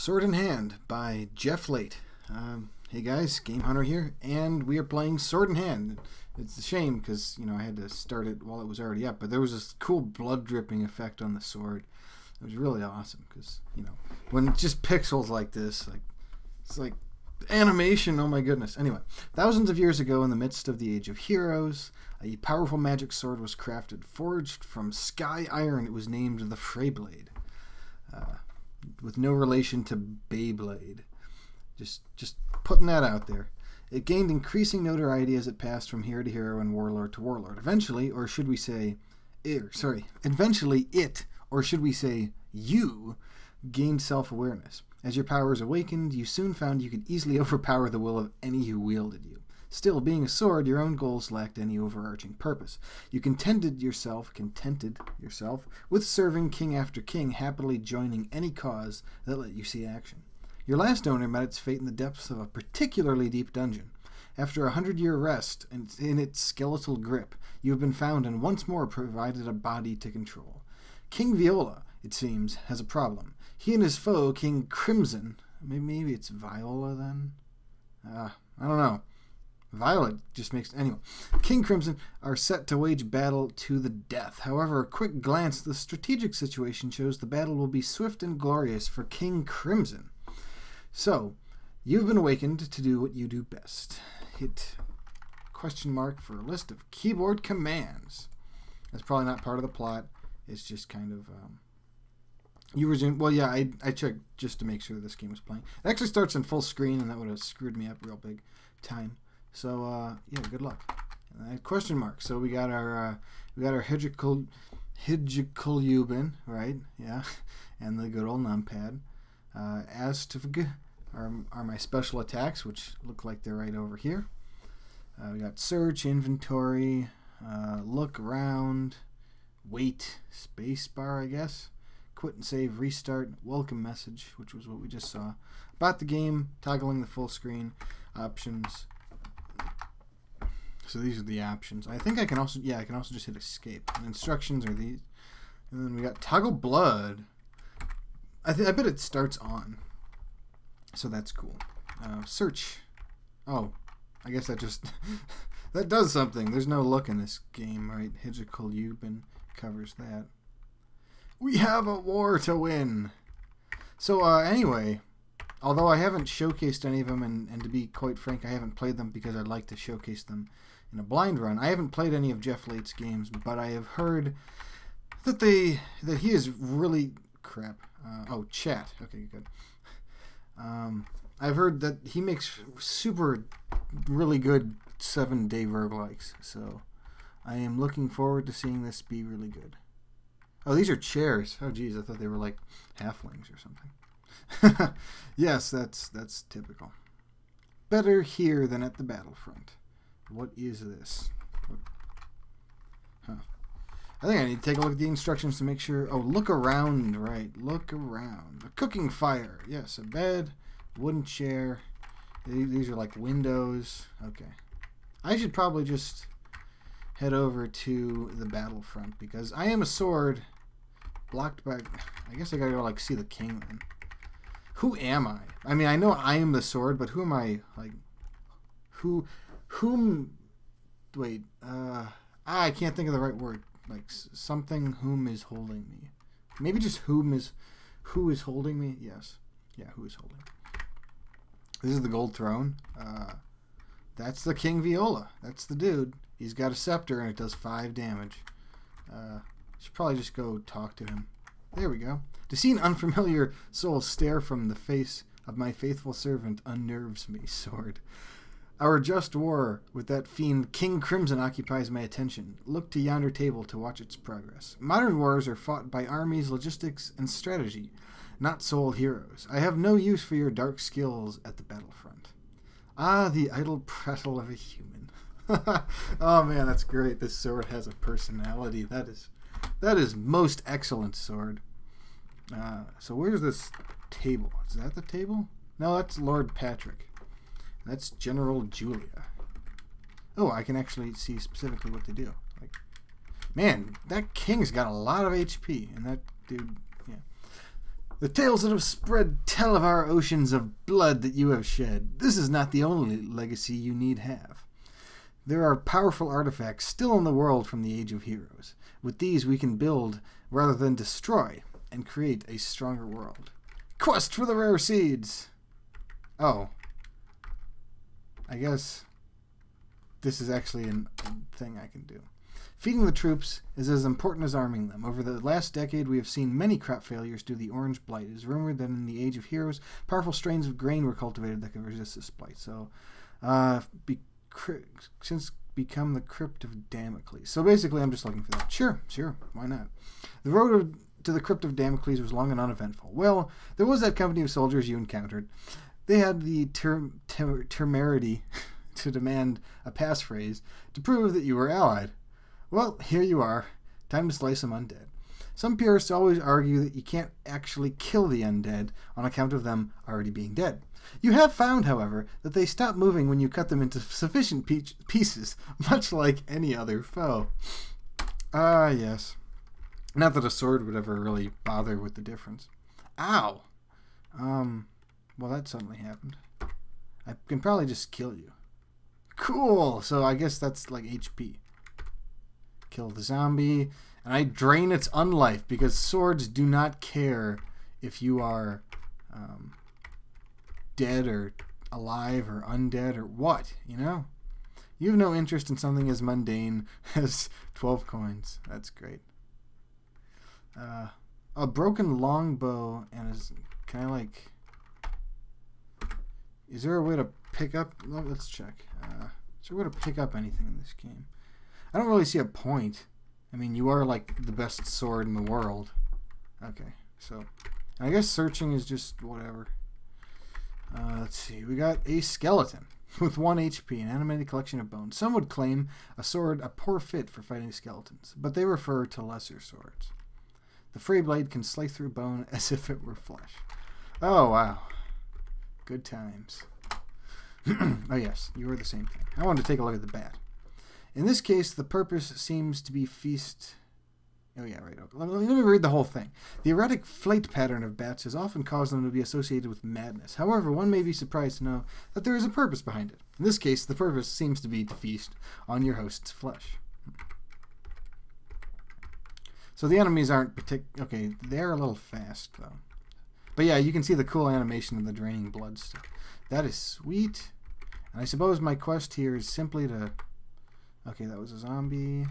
Sword in Hand by Jeff Lait. Hey guys, Game Hunter here, and we are playing Sword in Hand. It's a shame because, I had to start it while it was already up, but there was this cool blood dripping effect on the sword. It was really awesome because, when it's just pixels like this, it's like animation, oh my goodness. Anyway, thousands of years ago, in the midst of the Age of Heroes, a powerful magic sword was crafted, forged from sky iron. It was named the Freyblade. With no relation to Beyblade. Just putting that out there. It gained increasing notoriety as it passed from hero to hero and warlord to warlord. Eventually, or should we say, you gained self-awareness. As your powers awakened, you soon found you could easily overpower the will of any who wielded you. Still, being a sword, your own goals lacked any overarching purpose. You contented yourself with serving king after king, happily joining any cause that let you see action. Your last owner met its fate in the depths of a particularly deep dungeon. After 100-year rest in its skeletal grip, you have been found and once more provided a body to control. King Viola, it seems, has a problem. He and his foe, King Crimson, maybe it's Viola then? I don't know. Violet just makes... Anyway, King Crimson are set to wage battle to the death. However, a quick glance at the strategic situation shows the battle will be swift and glorious for King Crimson. So, you've been awakened to do what you do best. Hit question mark for a list of keyboard commands. That's probably not part of the plot. It's just kind of... You resume... Well, yeah, I checked just to make sure this game was playing. It actually starts in full screen, and that would have screwed me up real big time. So, yeah, good luck. Question mark. So we got our Hijikul Yubin, right? Yeah, and the good old numpad. Astifg are my special attacks, which look like they're right over here. We got search, inventory, look around, wait, spacebar, I guess. Quit and save, restart, welcome message, which was what we just saw. About the game, toggling the full screen, options. So these are the options. I think I can also just hit escape. And instructions are these. And then we got toggle blood. I bet it starts on. So that's cool. Search. Oh, I guess that just that does something. There's no look in this game, right? Hijikul Yubin covers that. We have a war to win. So anyway, although I haven't showcased any of them, and to be quite frank, I haven't played them because I'd like to showcase them in a blind run. I haven't played any of Jeff Lait's games, but I have heard that he is really crap. Chat. Okay, good. I've heard that he makes really good 7-day roguelikes, so I am looking forward to seeing this be really good. Oh, these are chairs. Oh, geez, I thought they were like halflings or something. Yes, that's typical. Better here than at the battlefront. What is this? I think I need to take a look at the instructions to make sure. Oh, look around, right. Look around. A cooking fire. Yes, a bed, wooden chair. These are like windows. Okay. I should probably just head over to the battlefront because I am a sword blocked by... I guess I gotta go like see the king then. Who am I? I mean, I know I am the sword, but who am I? Like, wait, I can't think of the right word. Like, something whom is holding me. Maybe just who is holding me? Yes. Yeah, who is holding me. This is the gold throne. That's the King Viola. That's the dude. He's got a scepter, and it does 5 damage. Should probably just go talk to him. There we go. To see an unfamiliar soul stare from the face of my faithful servant unnerves me, sword. Our just war with that fiend King Crimson occupies my attention. Look to yonder table to watch its progress. Modern wars are fought by armies, logistics, and strategy, not sole heroes. I have no use for your dark skills at the battlefront. Ah, the idle prattle of a human. Oh man, that's great. This sword has a personality. That is most excellent, sword. So where's this table? Is that the table? No, that's Lord Patrick. That's General Julia. Oh, I can actually see specifically what they do. Like, man, that king's got a lot of HP, and that dude, yeah. The tales that have spread tell of our oceans of blood that you have shed. This is not the only legacy you need have. There are powerful artifacts still in the world from the Age of Heroes. With these we can build rather than destroy and create a stronger world. Quest for the rare seeds! Oh. I guess this is actually a thing I can do. Feeding the troops is as important as arming them. Over the last decade, we have seen many crop failures due to the orange blight. It is rumored that in the Age of Heroes, powerful strains of grain were cultivated that could resist this blight. So, since become the Crypt of Damocles. So basically, I'm just looking for that. Sure, why not? The road to the Crypt of Damocles was long and uneventful. Well, there was that company of soldiers you encountered. They had the temerity to demand a passphrase to prove that you were allied. Well, here you are. Time to slice them undead. Some purists always argue that you can't actually kill the undead on account of them already being dead. You have found, however, that they stop moving when you cut them into sufficient pieces, much like any other foe. Yes. Not that a sword would ever really bother with the difference. Ow! Well, that suddenly happened. I can probably just kill you. Cool! So I guess that's like HP. Kill the zombie, and I drain its unlife because swords do not care if you are dead or alive or undead or what, you know? You have no interest in something as mundane as 12 coins. That's great. A broken longbow and can I like... Is there a way to pick up... Well, let's check. Is there a way to pick up anything in this game? I don't really see a point. I mean, you are like the best sword in the world. Okay, so I guess searching is just whatever. Let's see. We got a skeleton with 1 HP, an animated collection of bones. Some would claim a sword a poor fit for fighting skeletons, but they refer to lesser swords. The free blade can slice through bone as if it were flesh. Oh, wow. Good times. Oh, yes, you are the same thing. I wanted to take a look at the bat. In this case, the purpose seems to be feast... Oh, yeah, right. Let me read the whole thing. The erratic flight pattern of bats has often caused them to be associated with madness. However, one may be surprised to know that there is a purpose behind it. In this case, the purpose seems to be to feast on your host's flesh. So the enemies aren't okay, they're a little fast, though. But yeah, you can see the cool animation of the draining blood stuff. That is sweet. And I suppose my quest here is simply to... Okay, that was a zombie.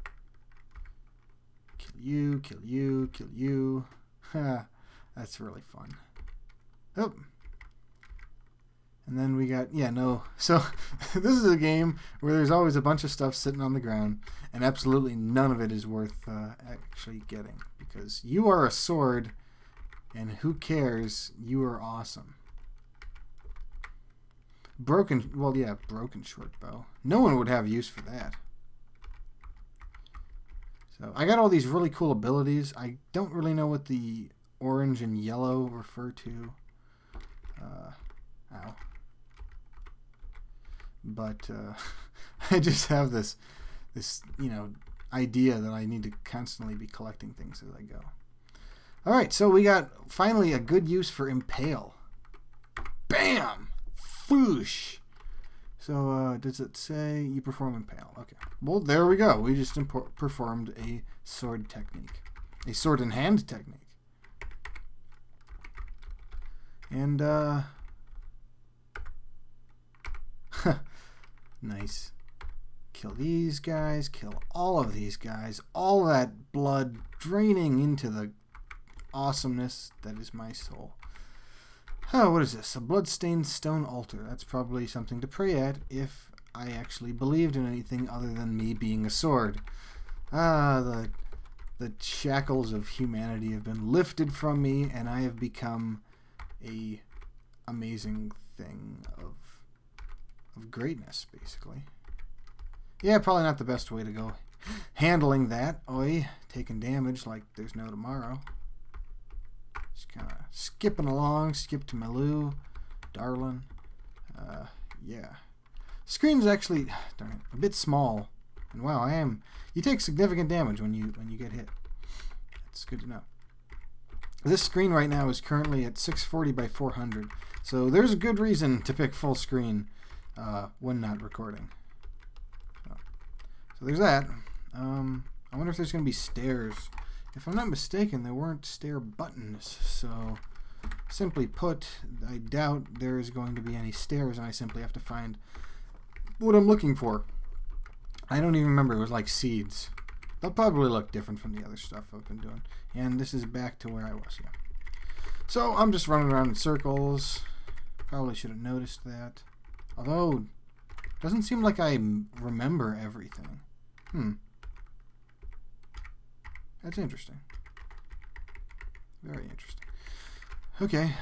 Kill you, kill you, kill you. Ha, that's really fun. Oh. And then we got, yeah, no. So, this is a game where there's always a bunch of stuff sitting on the ground, and absolutely none of it is worth actually getting. Because you are a sword, and who cares? You are awesome. Broken short bow. No one would have use for that. So I got all these really cool abilities. I don't really know what the orange and yellow refer to. Ow. But I just have this idea that I need to constantly be collecting things as I go. All right, so we got finally a good use for impale. Bam! Foosh! So, does it say you perform impale? Okay. Well, there we go. We just performed a sword technique. A sword in hand technique. And, nice. Kill these guys. Kill all of these guys. All that blood draining into the awesomeness that is my soul. Oh, what is this? A blood-stained stone altar. That's probably something to pray at if I actually believed in anything other than me being a sword. The shackles of humanity have been lifted from me, and I have become a amazing thing of greatness, basically. Yeah, probably not the best way to go handling that. Oi, taking damage like there's no tomorrow. Just kind of skipping along. Skip to Maloo, darling. Yeah. Screen's actually, darn it, a bit small. And wow, you take significant damage when you get hit. That's good to know. This screen right now is currently at 640 by 400, so there's a good reason to pick full screen when not recording. So there's that. I wonder if there's going to be stairs. If I'm not mistaken, there weren't stair buttons, so simply put, I doubt there is going to be any stairs, and I simply have to find what I'm looking for. I don't even remember. It was like seeds. They'll probably look different from the other stuff I've been doing. And this is back to where I was, yeah. So I'm just running around in circles. Probably should have noticed that. Although, it doesn't seem like I remember everything. That's interesting. Very interesting. Okay,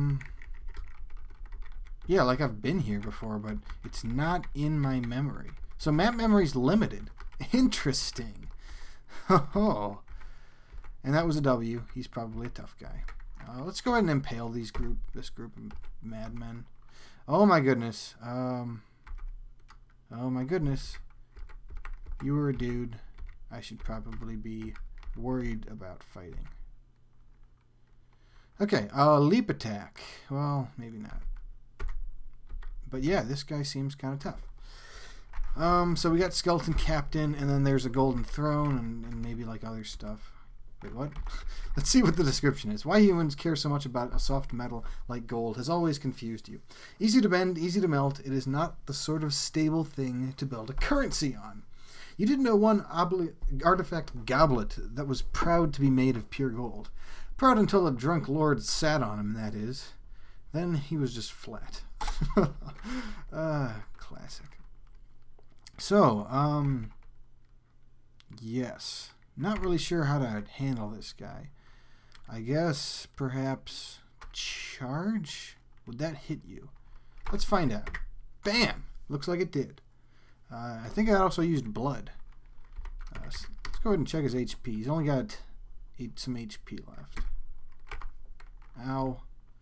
yeah, like I've been here before, but it's not in my memory. So map memory's limited. Interesting. Oh. And that was a W. He's probably a tough guy. Let's go ahead and impale this group of madmen. Oh my goodness. Oh my goodness. You were a dude. I should probably be worried about fighting. Okay, leap attack. Well, maybe not. But yeah, this guy seems kind of tough. So we got Skeleton Captain, and then there's a Golden Throne, and maybe like other stuff. Wait, what? Let's see what the description is. Why humans care so much about a soft metal like gold has always confused you. Easy to bend, easy to melt, it is not the sort of stable thing to build a currency on. You didn't know one artifact goblet that was proud to be made of pure gold. Proud until a drunk lord sat on him, that is. Then he was just flat. Classic. So, yes. Not really sure how to handle this guy. I guess perhaps charge? Would that hit you? Let's find out. Bam! Looks like it did. I think I also used blood. Let's go ahead and check his HP. He's only got some HP left. Ow.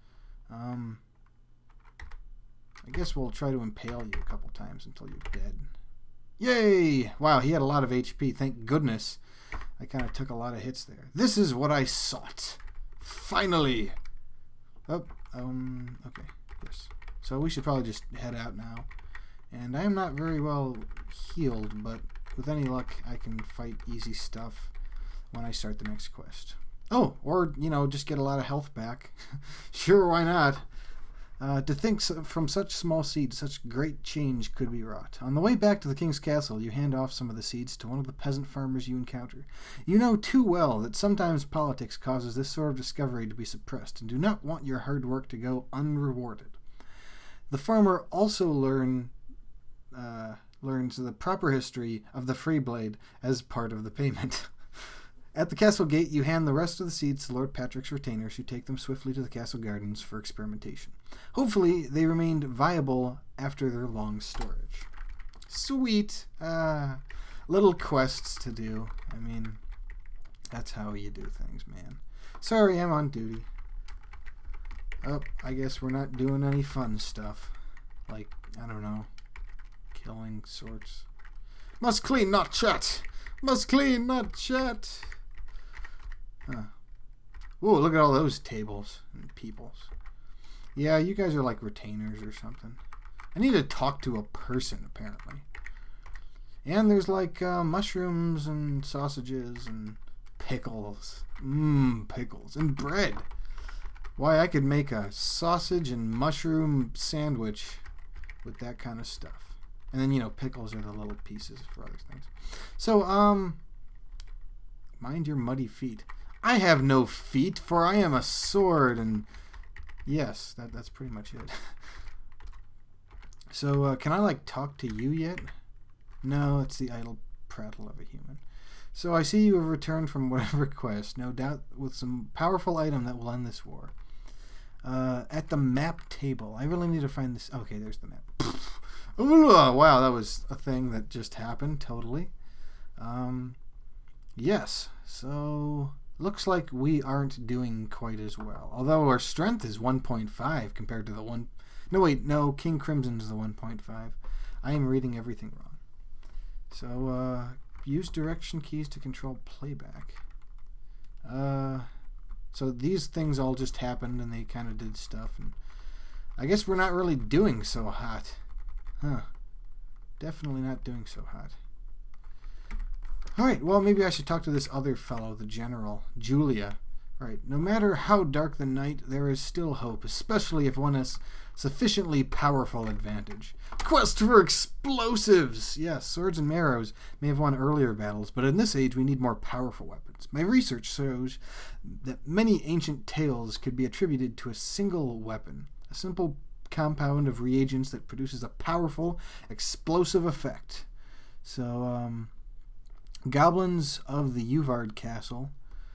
I guess we'll try to impale you a couple times until you're dead. Yay! Wow, he had a lot of HP. Thank goodness. I kind of took a lot of hits there. This is what I sought. Finally! Oh, okay. Yes. So we should probably just head out now. And I am not very well healed, but with any luck, I can fight easy stuff when I start the next quest. Oh, or, you know, just get a lot of health back. Sure, why not? To think from such small seeds, such great change could be wrought. On the way back to the king's castle, you hand off some of the seeds to one of the peasant farmers you encounter. You know too well that sometimes politics causes this sort of discovery to be suppressed, and do not want your hard work to go unrewarded. The farmer also learns the proper history of the free blade as part of the payment. At the castle gate, you hand the rest of the seeds to Lord Patrick's retainers, who take them swiftly to the castle gardens for experimentation. Hopefully, they remained viable after their long storage. Sweet. Little quests to do. I mean, that's how you do things, man. Sorry, I'm on duty. Oh, I guess we're not doing any fun stuff. Like, I don't know, killing sorts. Must clean, not chat. Must clean, not chat. Huh. Whoa, look at all those tables and peoples. Yeah, you guys are like retainers or something. I need to talk to a person, apparently. And there's like mushrooms and sausages and pickles. Pickles. And bread. Why, I could make a sausage and mushroom sandwich with that kind of stuff. And then, you know, pickles are the little pieces for other things. So, mind your muddy feet. I have no feet, for I am a sword, and yes, that's pretty much it. So, can I, like, talk to you yet? No, it's the idle prattle of a human. So, I see you have returned from whatever quest, no doubt with some powerful item that will end this war. At the map table. I really need to find this. Okay, there's the map. Ooh, wow, that was a thing that just happened, totally. Yes, so looks like we aren't doing quite as well. Although our strength is 1.5 compared to the 1... No, wait, no, King Crimson's the 1.5. I am reading everything wrong. So, use direction keys to control playback. So these things all just happened, and they kind of did stuff. And I guess we're not really doing so hot. Huh. Definitely not doing so hot. Alright, well, maybe I should talk to this other fellow, the general, Julia. Right, no matter how dark the night, there is still hope, especially if one has sufficiently powerful advantage. Quest for explosives! Yes, swords and arrows may have won earlier battles, but in this age we need more powerful weapons. My research shows that many ancient tales could be attributed to a single weapon, a simple compound of reagents that produces a powerful, explosive effect. So, goblins of the Uvard Castle.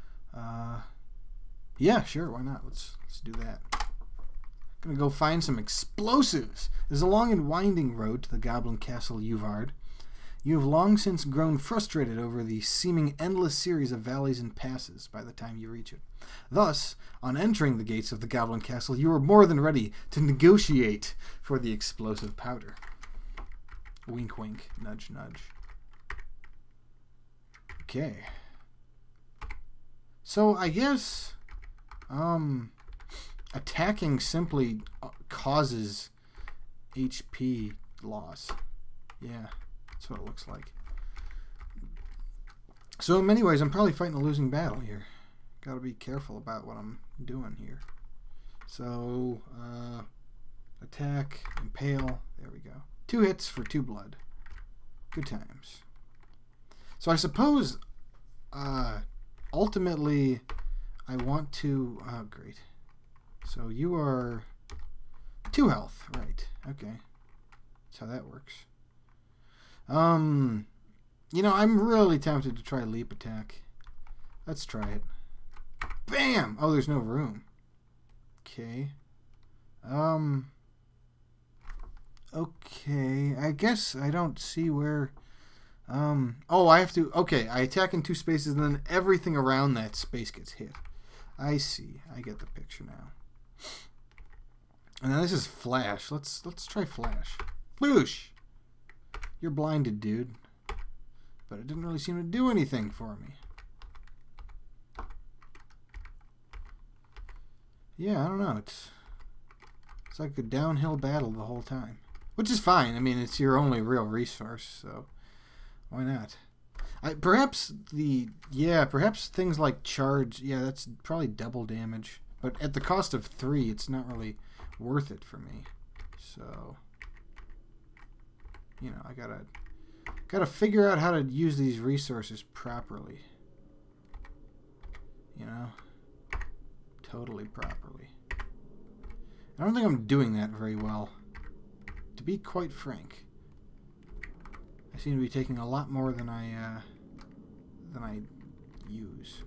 Yeah, sure, why not? Let's do that. Gonna go find some explosives. There's a long and winding road to the Goblin Castle Uvard. You have long since grown frustrated over the seeming endless series of valleys and passes by the time you reach it. Thus, on entering the gates of the Goblin Castle, you are more than ready to negotiate for the explosive powder. Wink, wink, nudge, nudge. Okay. So, I guess attacking simply causes HP loss. Yeah, that's what it looks like. So in many ways, I'm probably fighting a losing battle here. Gotta be careful about what I'm doing here. So, attack, impale, there we go. 2 hits for 2 blood. Good times. So I suppose, ultimately, I want to... Oh, great. So you are 2 health. Right. Okay. That's how that works. You know, I'm really tempted to try leap attack. Let's try it. Bam! Oh, there's no room. Okay. Okay. I guess I don't see where... Oh, I have to... Okay, I attack in 2 spaces, and then everything around that space gets hit. I see. I get the picture now. And then this is flash. Let's try flash. Floosh! You're blinded, dude. But it didn't really seem to do anything for me. Yeah, I don't know. It's like a downhill battle the whole time. Which is fine. I mean, it's your only real resource, so why not? Perhaps things like charge. Yeah, that's probably double damage. But at the cost of 3, it's not really worth it for me. So, you know, I gotta figure out how to use these resources properly. You know, totally properly. I don't think I'm doing that very well, to be quite frank. I seem to be taking a lot more than I use.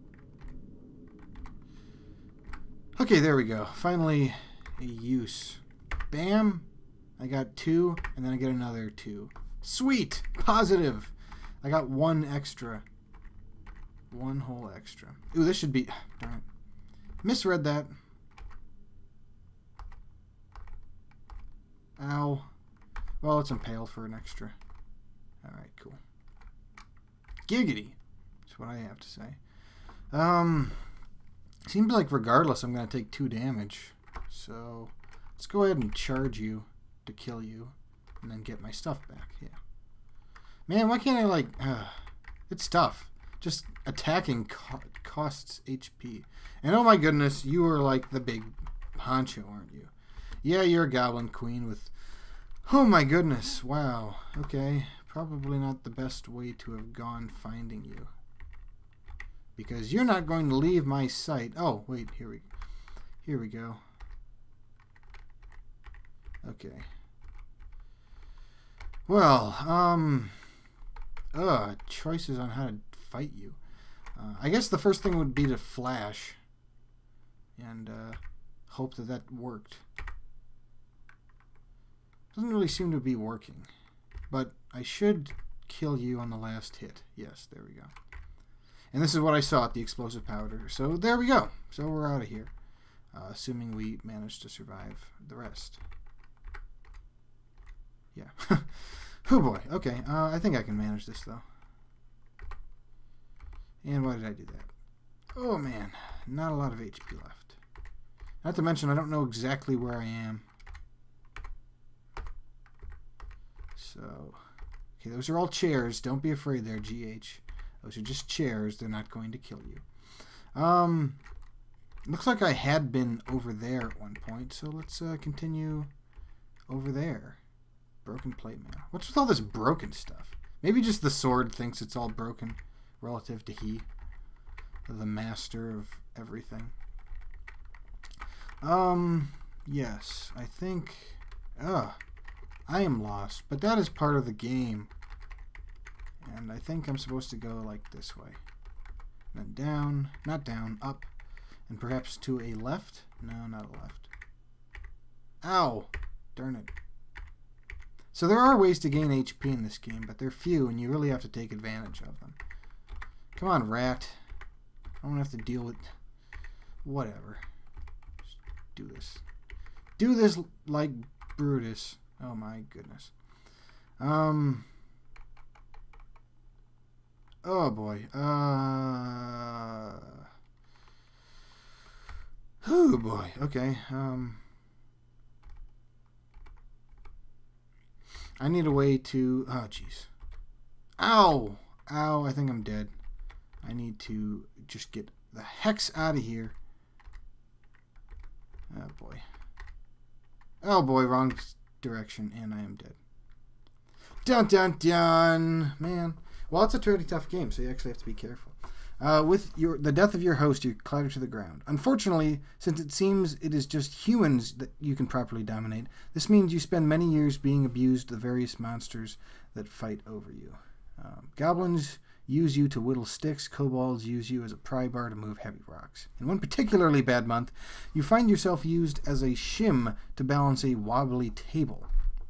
Okay, there we go. Finally, a use. Bam! I got 2, and then I get another 2. Sweet! Positive! I got 1 extra. 1 whole extra. Ooh, this should be... Darn it. Misread that. Ow. Well, let's impale for an extra. Alright, cool. Giggity! That's what I have to say. Seems like regardless I'm going to take 2 damage. So, let's go ahead and charge you to kill you. And then get my stuff back. Yeah. Man, why can't I, like... it's tough. Just attacking costs HP. And oh my goodness, you are like the big honcho, aren't you? Yeah, you're a goblin queen with... Oh my goodness, wow. Okay, probably not the best way to have gone finding you. Because you're not going to leave my sight. Oh, wait, here we go. Okay. Well, choices on how to fight you. I guess the first thing would be to flash and hope that worked. Doesn't really seem to be working, but I should kill you on the last hit. Yes, there we go. And this is what I saw at the explosive powder. So there we go. So we're out of here, assuming we manage to survive the rest. Yeah. Oh boy. Okay. I think I can manage this though. And why did I do that? Oh man, not a lot of HP left. Not to mention, I don't know exactly where I am. So, okay, those are all chairs. Don't be afraid there, GH. Those are just chairs. They're not going to kill you. Looks like I had been over there at one point, so let's continue over there. Broken plate mail. What's with all this broken stuff? Maybe just the sword thinks it's all broken relative to he, the master of everything. Yes, I think... I am lost, but that is part of the game. And I think I'm supposed to go like this way. And then down, not down, up, and perhaps to a left? No, not a left. Ow! Darn it. So there are ways to gain HP in this game, but they're few, and you really have to take advantage of them. Come on, rat. I don't have to deal with... Whatever. Just do this. Do this like Brutus. Oh my goodness. Oh boy. Oh boy. Okay. I need a way to... Oh, jeez. Ow! Ow, I think I'm dead. I need to just get the hex out of here. Oh, boy. Oh, boy, wrong direction, and I am dead. Dun, dun, dun! Man. Well, it's a pretty tough game, so you actually have to be careful. With the death of your host, you clatter to the ground. Unfortunately, since it seems it is just humans that you can properly dominate, this means you spend many years being abused the various monsters that fight over you. Goblins use you to whittle sticks. Kobolds use you as a pry bar to move heavy rocks. In one particularly bad month, you find yourself used as a shim to balance a wobbly table.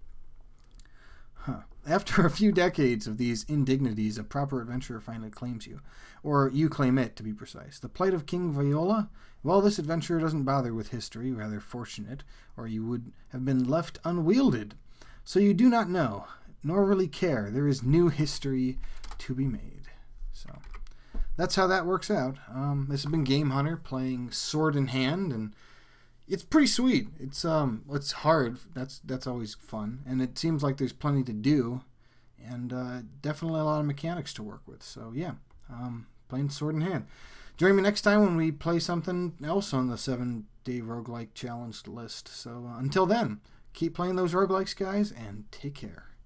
After a few decades of these indignities, a proper adventurer finally claims you. Or you claim it, to be precise. The plight of King Viola? Well, this adventurer doesn't bother with history, rather fortunate, or you would have been left unwielded. So you do not know, nor really care. There is new history to be made. So that's how that works out. This has been Game Hunter playing Sword in Hand, and it's pretty sweet. It's hard. That's always fun, and it seems like there's plenty to do, and definitely a lot of mechanics to work with. So yeah, playing Sword in Hand. Join me next time when we play something else on the 7-day roguelike challenge list. So until then, keep playing those roguelikes, guys, and take care.